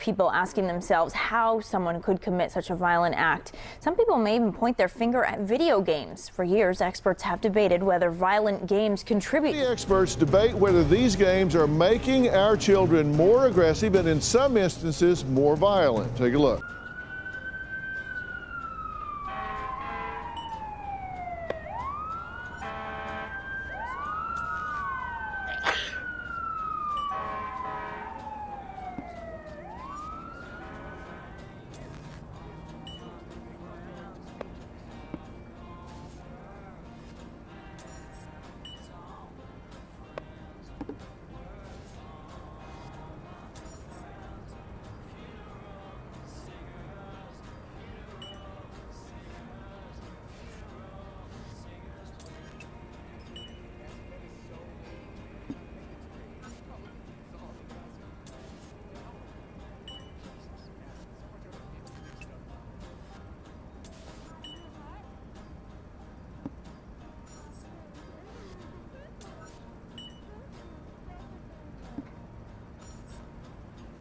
people asking themselves how someone could commit such a violent act. Some people may even point their finger at video games. For years, experts have debated whether violent games contribute. The experts debate whether these games are making our children more aggressive and in some instances more violent. Take a look.